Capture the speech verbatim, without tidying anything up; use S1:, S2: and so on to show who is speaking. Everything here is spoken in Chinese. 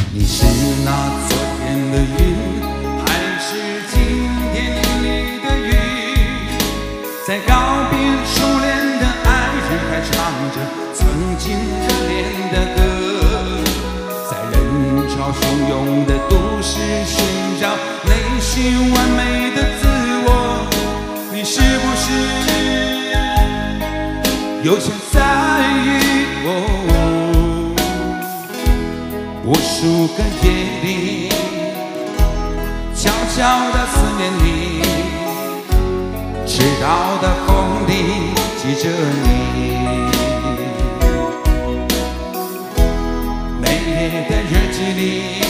S1: 你是那昨天的云，还是今天你的雨？在告别初恋的爱人，还唱着曾经热恋的歌，在人潮汹涌的都市寻找内心完美的自我。你是不是有些在意我？无数个夜里，悄悄地思念你，赤道的风里记着你，每夜的日记里。